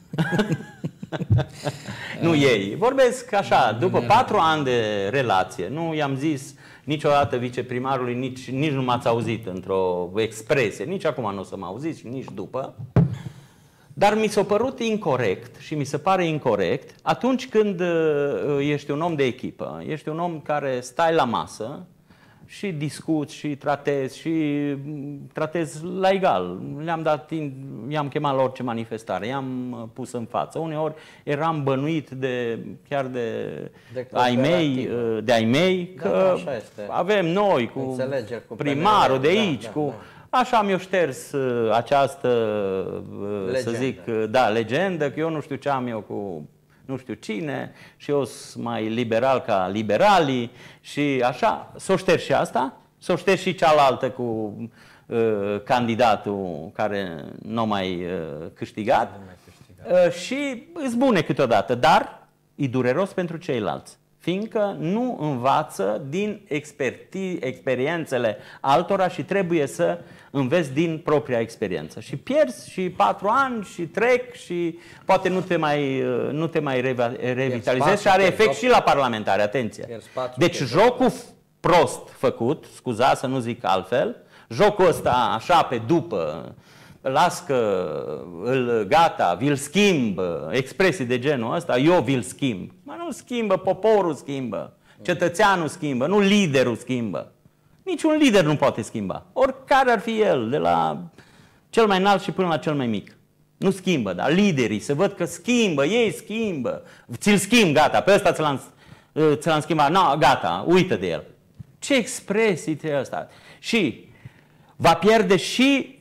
Nu ei. Vorbesc așa, după 4 ani de relație, nu i-am zis niciodată viceprimarului, nici nu m-ați auzit într-o expresie, nici acum nu o să mă auziți, nici după. Dar mi s-a părut incorect și mi se pare incorect atunci când ești un om de echipă, ești un om care stai la masă și discuți și tratezi la egal. I-am chemat la orice manifestare, i-am pus în față. Uneori eram bănuit chiar de ai mei, că avem noi cu primarul de aici, așa mi-o șters această, să zic, legendă, că eu nu știu ce am eu cu nu știu cine și eu sunt mai liberal ca liberalii și așa, s-o ștergi și asta, s-o ștergi și cealaltă cu candidatul care nu a mai câștigat și îți bune câteodată, dar e dureros pentru ceilalți, fiindcă nu învață din experiențele altora și trebuie să înveți din propria experiență. Și pierzi și 4 ani și trec și poate nu te mai revitalizezi și are efect și la parlamentare, atenție. Deci jocul prost făcut, scuzați să nu zic altfel, jocul ăsta așa pe după, las că gata, vi-l schimb, expresii de genul ăsta, eu vi-l schimb. Mă, nu schimbă, poporul schimbă, cetățeanul schimbă, nu liderul schimbă. Niciun lider nu poate schimba, oricare ar fi el, de la cel mai înalt și până la cel mai mic. nu schimbă, dar liderii să văd că schimbă, ei schimbă, ți-l schimb, gata, pe ăsta ți l-am schimbat, no, gata, uită de el. Ce expresii trebuie ăsta? Și va pierde și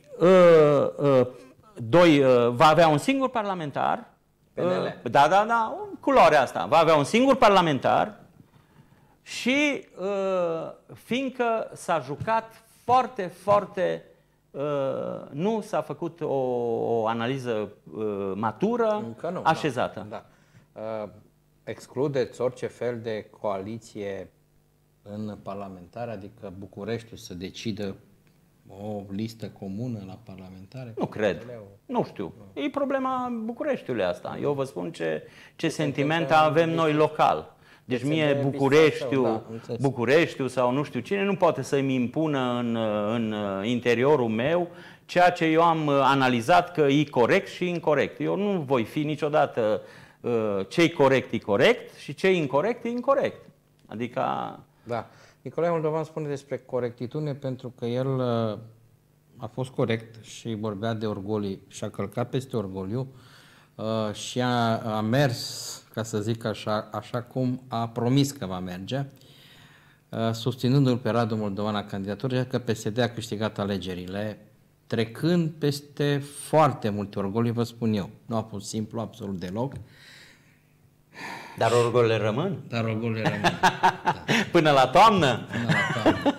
va avea un singur parlamentar, culoarea asta, va avea un singur parlamentar și fiindcă s-a jucat foarte, foarte, nu s-a făcut o analiză matură, așezată. Da. Excludeți orice fel de coaliție în parlamentare, adică Bucureștiul să decidă o listă comună la parlamentare? Nu cred. Nu știu. E problema Bucureștiului asta. Eu vă spun ce sentiment avem noi local. Deci mie Bucureștiul sau nu știu cine nu poate să-mi impună în interiorul meu ceea ce eu am analizat că e corect și incorect. Eu nu voi fi niciodată ce-i corect e corect și ce-i incorect e incorect. Adică... Da. Nicolae Moldovan spune despre corectitudine pentru că el a fost corect și vorbea de orgoliu și a călcat peste orgoliu și a mers, ca să zic așa cum a promis că va merge, susținându-l pe Radu Moldovan la candidatură, că PSD a câștigat alegerile, trecând peste foarte multe orgolii, vă spun eu. Nu a fost simplu, absolut deloc. Dar orgolile rămân? Dar orgolile rămân. Da. Până la toamnă? Până la toamnă.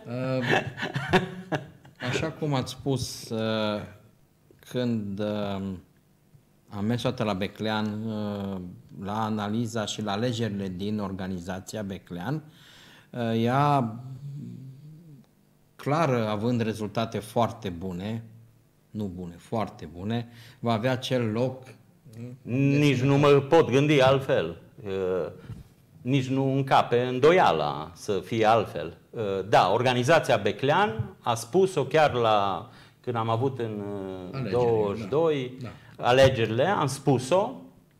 Așa cum ați spus, când am mers toată la Beclean, la analiza și la alegerile din organizația Beclean, ea, clar, având rezultate foarte bune, nu bune, foarte bune, va avea acel loc. Nici nu mă pot gândi altfel. Nici nu încape îndoiala să fie altfel. Da, organizația Beclean a spus-o chiar când am avut în 22 alegerile, am spus-o,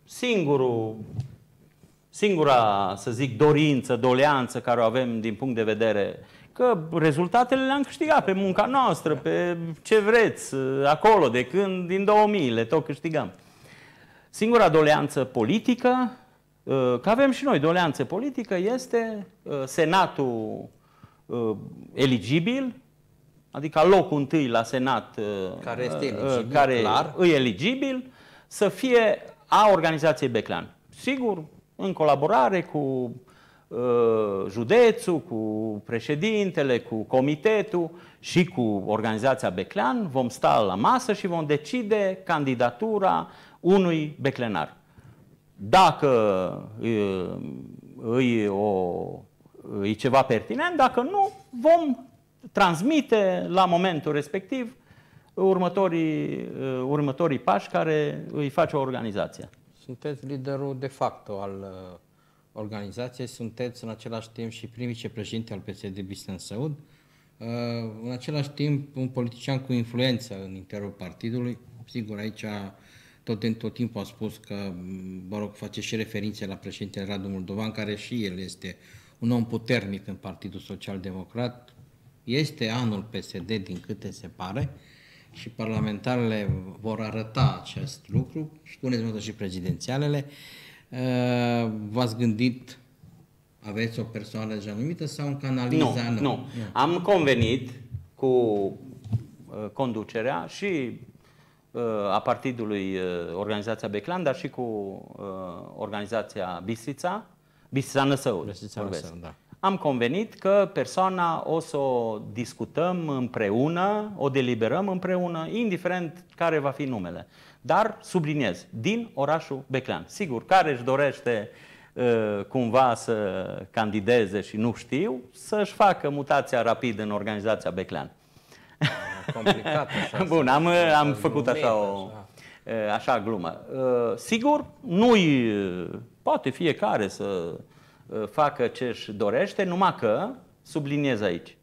singura, să zic, dorință, doleanță care o avem din punct de vedere că rezultatele le-am câștigat pe munca noastră, pe ce vreți, acolo, de când, din 2000, le tot câștigăm. Singura doleanță politică, că avem și noi doleanță politică, este Senatul eligibil, adică locul întâi la Senat care este eligibil, care clar. E eligibil, să fie a organizației Beclean. Sigur, în colaborare cu județul, cu președintele, cu comitetul și cu organizația Beclean, vom sta la masă și vom decide candidatura unui beclenar. Dacă e ceva pertinent, dacă nu, vom transmite la momentul respectiv următorii pași care îi face o organizație. Sunteți liderul de facto al organizației, sunteți în același timp și prim vicepreședinte al PSD Bistan Saud, în același timp un politician cu influență în interiorul partidului. Sigur, aici tot timpul a spus că, mă rog, face și referințe la președintele Radu Moldovan, care și el este un om puternic în Partidul Social Democrat. Este anul PSD, din câte se pare, și parlamentarele vor arăta acest lucru, spuneți-mă și prezidențialele. V-ați gândit, aveți o persoană deja numită sau încă analiza? Nu. Am convenit cu conducerea și a partidului organizația Beclean, dar și cu organizația Bistrița Năsăud. Da. Am convenit că persoana o să o discutăm împreună, o deliberăm împreună, indiferent care va fi numele. Dar, subliniez, din orașul Beclean. Sigur, care își dorește cumva să candideze și nu știu, să-și facă mutația rapid în organizația Beclean. Complicat așa. Bun, am făcut așa glumă. Sigur, nu-i poate fiecare să facă ce își dorește, numai că, subliniez aici,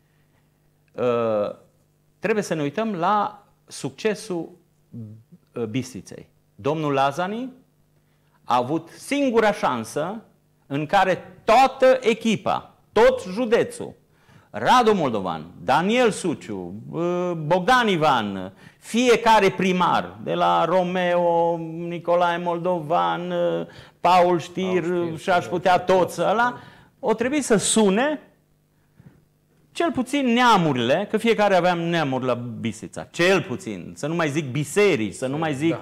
trebuie să ne uităm la succesul Bistriței. Domnul Lazani a avut singura șansă în care toată echipa, tot județul, Radu Moldovan, Daniel Suciu, Bogdan Ivan, fiecare primar, de la Romeo, Nicolae Moldovan, Paul Știr și aș putea toți ăla, o trebuie să sune cel puțin neamurile, că fiecare aveam neamuri la Bistrița, cel puțin, să nu mai zic biserici, să nu mai zic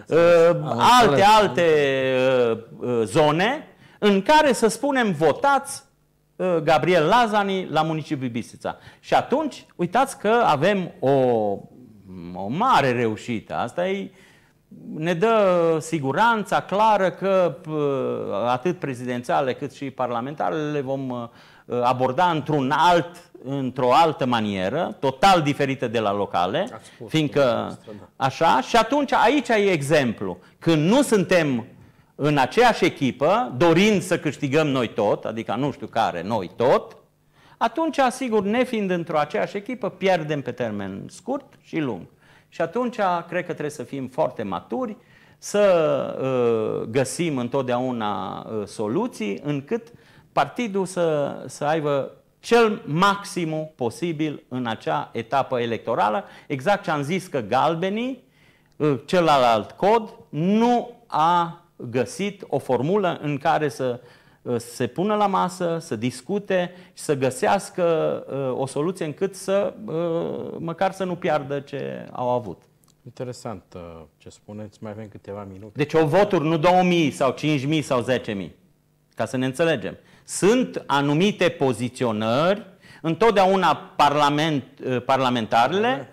alte zone în care să spunem votați Gabriel Lazani la municipiul Bistrița. Și atunci, uitați că avem o mare reușită. Asta ne dă siguranța clară că atât prezidențiale cât și parlamentarele le vom aborda într-o altă manieră, total diferită de la locale, fiindcă așa, și atunci aici e exemplu. Când nu suntem în aceeași echipă, dorind să câștigăm noi tot, adică nu știu care, noi tot, atunci, asigur, nefiind într-o aceeași echipă, pierdem pe termen scurt și lung. Și atunci, cred că trebuie să fim foarte maturi, să găsim întotdeauna soluții, încât partidul să aibă cel maximum posibil în acea etapă electorală. Exact ce am zis că galbenii, celălalt cod, nu a găsit o formulă în care să se pună la masă, să discute și să găsească o soluție încât să măcar să nu piardă ce au avut. Interesant ce spuneți, mai avem câteva minute. Deci o voturi, nu 2000 sau 5000 sau 10.000, ca să ne înțelegem. Sunt anumite poziționări, întotdeauna parlamentarele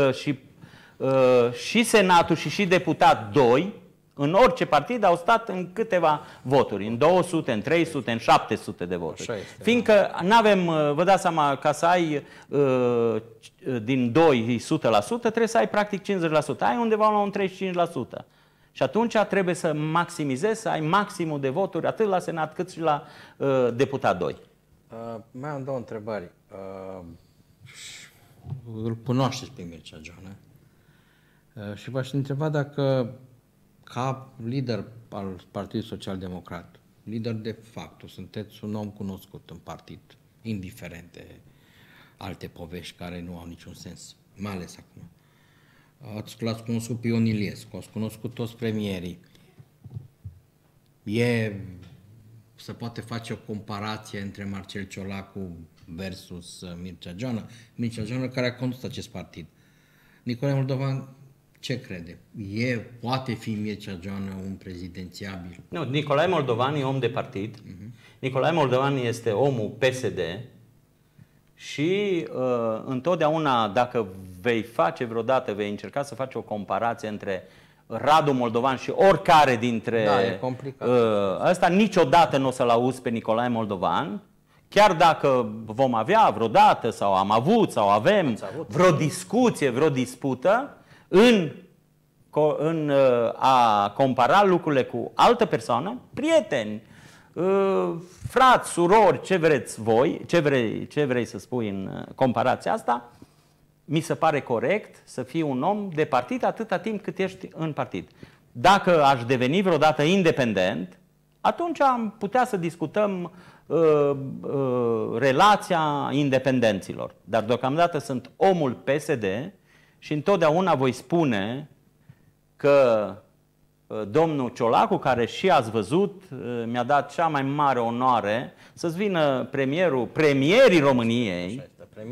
și Senatul și deputat 2, în orice partid au stat în câteva voturi, în 200, în 300, în 700 de voturi. Fiindcă nu avem, vă dați seama, ca să ai din 2 100%, trebuie să ai practic 50%. Ai undeva la un 35%. Și atunci trebuie să maximizezi, să ai maximul de voturi atât la Senat cât și la deputat 2. Mai am două întrebări. Îl cunoașteți pe Mircea Joană și v-aș întreba dacă, ca lider al Partidului Social Democrat, lider de facto, sunteți un om cunoscut în partid, indiferent de alte povești care nu au niciun sens, mai ales acum. L-ați cunoscut pe Ion Iliescu, ați cunoscut toți premierii. Se poate face o comparație între Marcel Ciolacu versus Mircea Joană? Mircea Joană care a condus acest partid. Nicolae Moldovan, ce crede? Poate fi Mircea Joană un prezidențiabil? Nu, Nicolae Moldovan e om de partid. Nicolae Moldovan este omul PSD și întotdeauna, dacă vei încerca să faci o comparație între Radu Moldovan și oricare dintre ăsta, niciodată nu o să-l auzi pe Nicolae Moldovan, chiar dacă vom avea vreodată sau am avut sau avem vreo discuție, vreo dispută în a compara lucrurile cu altă persoană, prieteni, frați, surori, ce vreți voi, ce vrei să spui în comparația asta, mi se pare corect să fii un om de partid atâta timp cât ești în partid. Dacă aș deveni vreodată independent, atunci am putea să discutăm relația independenților. Dar deocamdată sunt omul PSD și întotdeauna voi spune că domnul Ciolacu, care și ați văzut, mi-a dat cea mai mare onoare să-ți vină premierii României,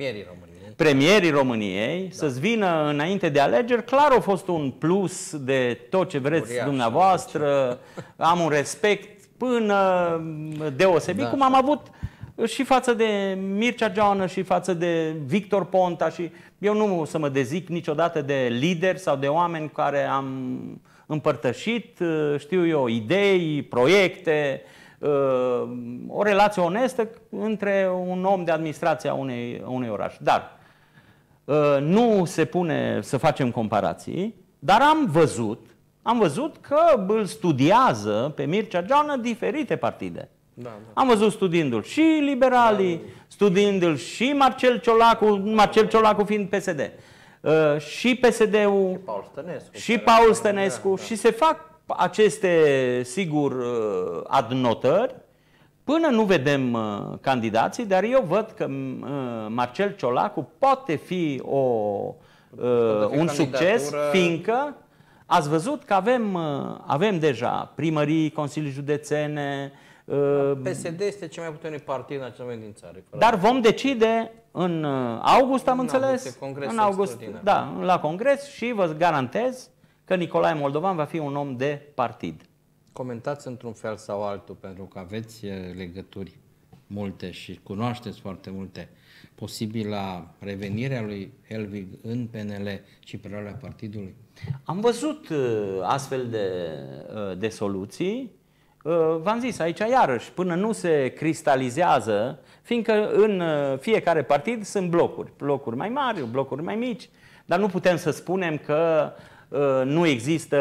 să-ți vină înainte de alegeri. Clar a fost un plus de tot ce vreți dumneavoastră, am un respect până deosebit, cum am avut și față de Mircea Joană și față de Victor Ponta, și eu nu o să mă dezic niciodată de lideri sau de oameni care am împărtășit, știu eu, idei, proiecte, o relație onestă între un om de administrație a unui oraș. Dar nu se pune să facem comparații, dar am văzut că îl studiază pe Mircea Joană diferite partide. Am văzut studiindu-l și liberalii, studiindu-l și Marcel Ciolacu fiind PSD, și PSD-ul, și Paul Stănescu, și se fac aceste, sigur, adnotări Până nu vedem candidații, dar eu văd că Marcel Ciolacu poate fi un succes, fiindcă ați văzut că avem deja primării, consilii județene. PSD este cel mai puternic partid în acest moment din țară. Dar vom decide în august, am înțeles, în august, da, la congres, și vă garantez că Nicolae Moldovan va fi un om de partid. Comentați într-un fel sau altul, pentru că aveți legături multe și cunoașteți foarte multe, posibila revenirea lui Helvig în PNL și preluarea partidului? Am văzut astfel de soluții. V-am zis aici iarăși, până nu se cristalizează, fiindcă în fiecare partid sunt blocuri mai mari, blocuri mai mici, dar nu putem să spunem că nu există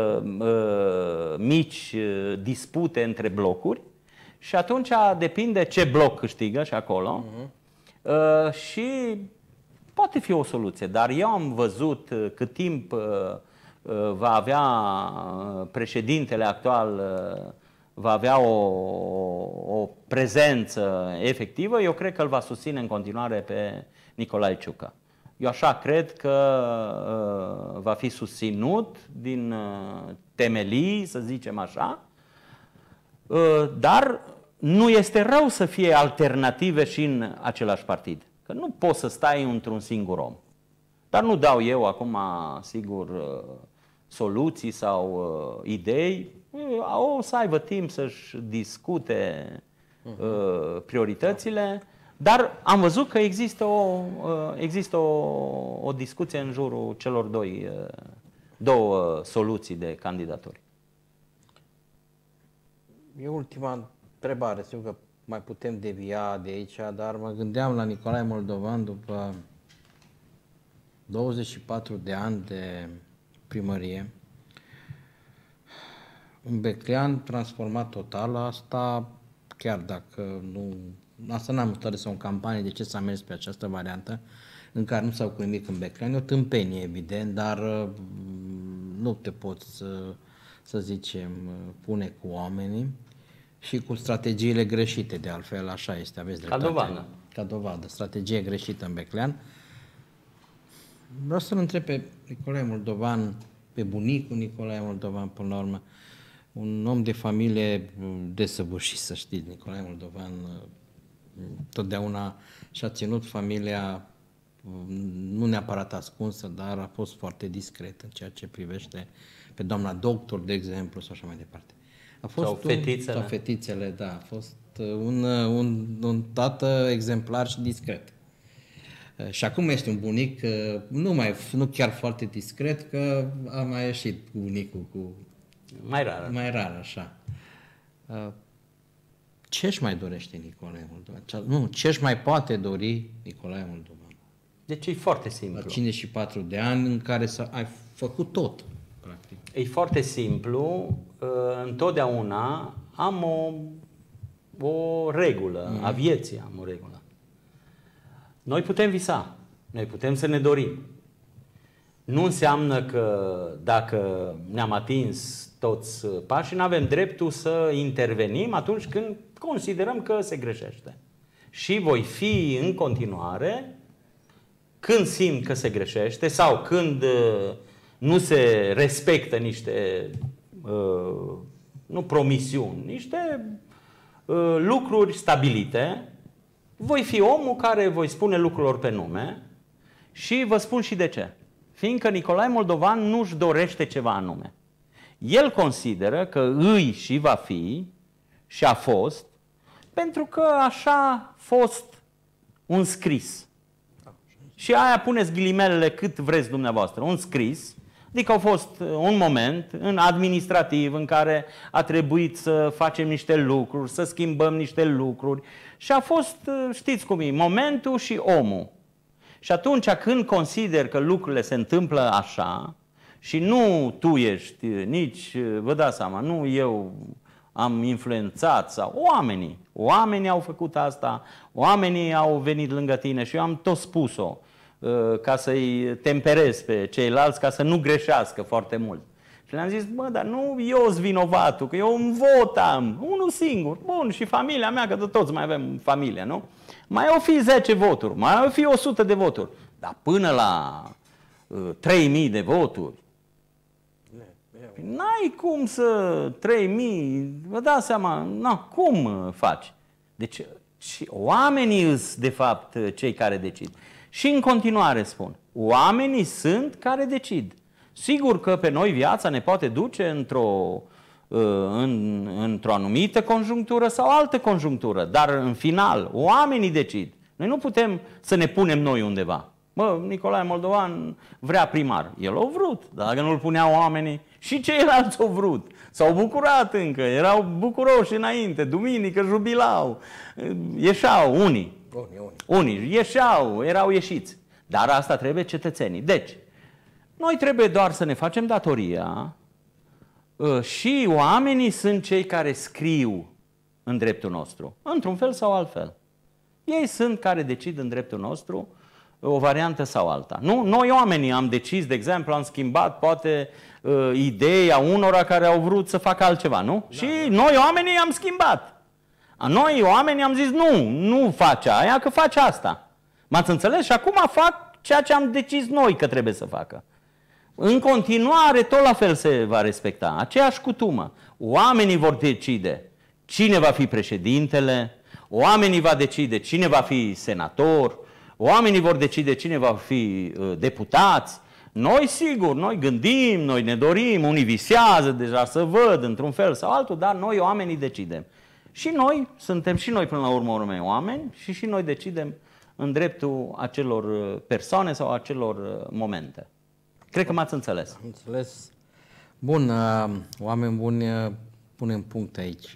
mici dispute între blocuri și atunci depinde ce bloc câștigă și acolo. Și poate fi o soluție, dar eu am văzut cât timp va avea președintele actual, va avea o prezență efectivă, eu cred că îl va susține în continuare pe Nicolae Ciucă. Eu așa cred că va fi susținut din temelii, să zicem așa, dar nu este rău să fie alternative și în același partid. Că nu poți să stai într-un singur om. Dar nu dau eu acum, sigur, soluții sau idei. O să aibă timp să-și discute prioritățile. Dar am văzut că există o discuție în jurul celor două soluții de candidaturi. E ultima întrebare, sigur că mai putem devia de aici, dar mă gândeam la Nicolae Moldovan după 24 de ani de primărie. Un beclean transformat total, asta chiar dacă nu... Asta n-am stare să o campanie de ce s-a mers pe această variantă în care nu s-au cu nimic în Beclean. E o tâmpenie, evident, dar nu te poți, să zicem, pune cu oamenii și cu strategiile greșite, de altfel, așa este, aveți dreptate. Ca dovadă, strategie greșită în Beclean. Vreau să-l întreb pe Nicolae Moldovan, pe bunicul Nicolae Moldovan, până la urmă, un om de familie desăvârșit, să știți, Nicolae Moldovan totdeauna și-a ținut familia nu neapărat ascunsă, dar a fost foarte discret în ceea ce privește pe doamna doctor, de exemplu, sau așa mai departe. A fost sau fetițele, da. A fost un tată exemplar și discret. Și acum este un bunic nu chiar foarte discret, că a mai ieșit bunicul cu... Mai rar, așa. Ce-și mai dorește Nicolae Moldovan? Nu, ce-și mai poate dori Nicolae Moldovan? Deci e foarte simplu. La 54 de ani în care ai făcut tot, practic. E foarte simplu. Întotdeauna am o regulă, a vieții am o regulă. Noi putem visa, noi putem să ne dorim. Nu înseamnă că dacă ne-am atins toți pașii, nu avem dreptul să intervenim atunci când considerăm că se greșește. Și voi fi în continuare, când simt că se greșește sau când nu se respectă niște promisiuni, niște lucruri stabilite, voi fi omul care voi spune lucrurilor pe nume și vă spun și de ce. Fiindcă Nicolae Moldovan nu-și dorește ceva anume. El consideră că îi și va fi și a fost pentru că așa a fost un scris. Și aia puneți ghilimelele cât vreți dumneavoastră. Un scris, adică a fost un moment administrativ în care a trebuit să facem niște lucruri, să schimbăm niște lucruri și a fost, știți cum e, momentul și omul. Și atunci când consider că lucrurile se întâmplă așa și nu tu ești, nici, vă dați seama, nu eu am influențat sau oamenii au făcut asta, oamenii au venit lângă tine și eu am tot spus-o ca să-i temperez pe ceilalți ca să nu greșească foarte mult. Și le-am zis, bă, dar nu eu sunt vinovatul, că eu un vot am, unul singur. Bun, și familia mea, că de toți mai avem familie, nu? Mai au fi 10 voturi, mai au fi 100 de voturi. Dar până la 3000 de voturi, n-ai cum să 3000, vă dați seama, cum faci? Deci și oamenii sunt de fapt cei care decid. Și în continuare spun, oamenii sunt care decid. Sigur că pe noi viața ne poate duce într-o anumită conjunctură sau altă conjunctură, dar în final oamenii decid. Noi nu putem să ne punem noi undeva. Bă, Nicolae Moldovan vrea primar. El a vrut, dar dacă nu-l puneau oamenii, și ceilalți au vrut. S-au bucurat încă, erau bucuroși înainte, duminică jubilau, ieșeau unii ieșeau, erau ieșiți. Dar asta trebuie cetățenii. Deci, noi trebuie doar să ne facem datoria și oamenii sunt cei care scriu în dreptul nostru, într-un fel sau altfel. Ei sunt care decid în dreptul nostru o variantă sau alta. Nu? Noi oamenii am decis, de exemplu, am schimbat poate ideea unora care au vrut să facă altceva, nu? Da. Și noi oamenii am schimbat. Noi oamenii am zis nu faci aia, că faci asta. M-ați înțeles? Și acum fac ceea ce am decis noi că trebuie să facă. În continuare, tot la fel se va respecta. Aceeași cutumă. Oamenii vor decide cine va fi președintele, oamenii va decide cine va fi senator, oamenii vor decide cine va fi deputați. Noi, sigur, noi gândim, noi ne dorim, unii visează deja să văd într-un fel sau altul, dar noi oamenii decidem. Și noi suntem și noi până la urmă oameni și noi decidem în dreptul acelor persoane sau acelor momente. Cred că m-ați înțeles. Am înțeles. Bun, oameni buni, punem punct aici.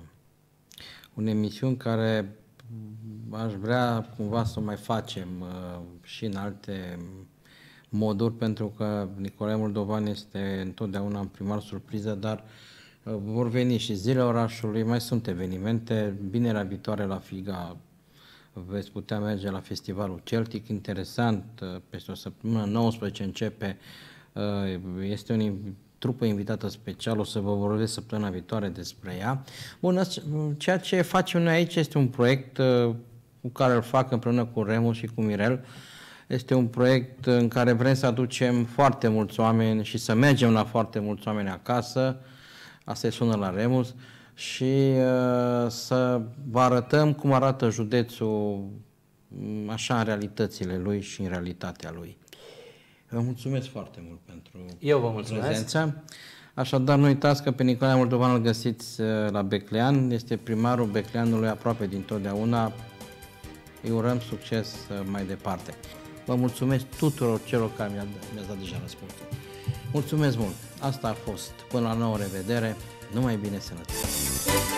Unei emisiuni care aș vrea cumva să o mai facem și în alte moduri, pentru că Nicolae Moldovan este întotdeauna în primar surpriză, dar vor veni și zilele orașului, mai sunt evenimente. Vinerea viitoare la Figa veți putea merge la festivalul Celtic, interesant, peste o săptămână, 19 începe, este o trupă invitată special, o să vă vorbesc săptămâna viitoare despre ea. Bun, ceea ce facem noi aici este un proiect cu care îl fac împreună cu Remus și cu Mirel. Este un proiect în care vrem să aducem foarte mulți oameni și să mergem la foarte mulți oameni acasă, asta sună la Remus, și să vă arătăm cum arată județul așa în realitățile lui și în realitatea lui. Vă mulțumesc foarte mult pentru prezența. Așadar, nu uitați că pe Nicolae Moldovan îl găsiți la Beclean, este primarul Becleanului aproape dintotdeauna. Îi urăm succes mai departe. Vă mulțumesc tuturor celor care mi-ați dat deja răspunsul. Mulțumesc mult! Asta a fost. Până la nouă revedere! Numai bine, sănătate!